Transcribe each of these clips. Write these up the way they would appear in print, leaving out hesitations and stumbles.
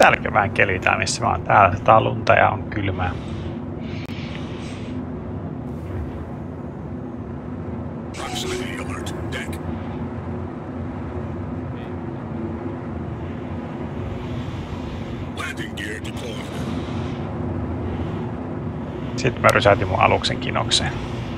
täälläkin vähän kelitään, missä mä oon. Täällä sataa lunta ja on kylmää. Sitten mä rysäytin mun aluksen kinokseen.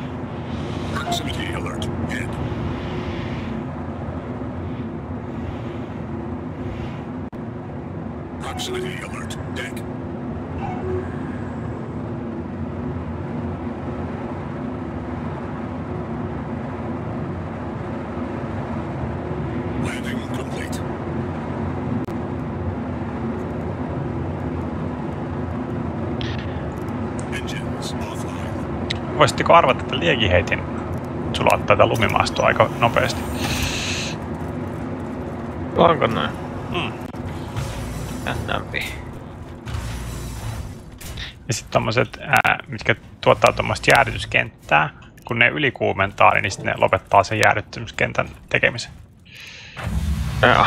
Voisitteko arvata, että liekin heitin sulattaa tätä lumimaastoa aika nopeasti? Onko näin? Jännämpi. Ja sitten tommoset, mitkä tuottaa tommoista jäädytyskenttää, kun ne ylikuumentaa, niin sitten ne lopettaa sen jäädyttämiskentän tekemisen. Joo.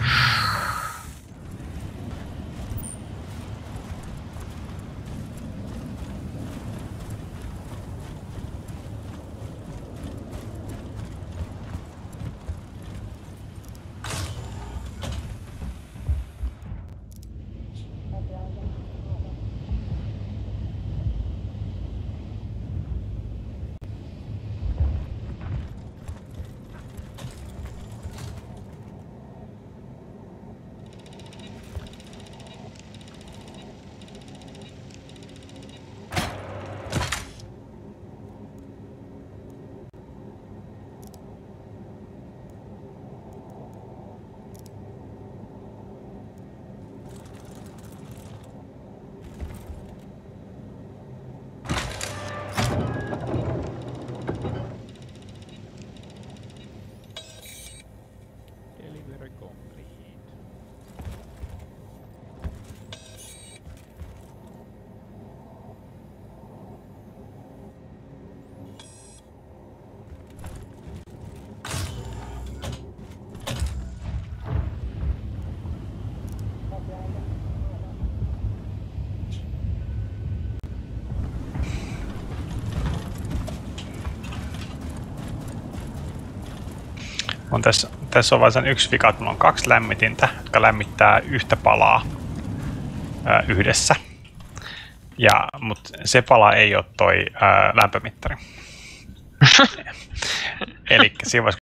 Tässä on vain sen yksi vika, että mulla on 2 lämmitintä, jotka lämmittää yhtä palaa yhdessä. Mutta se pala ei ole toi lämpömittari. Eli siinä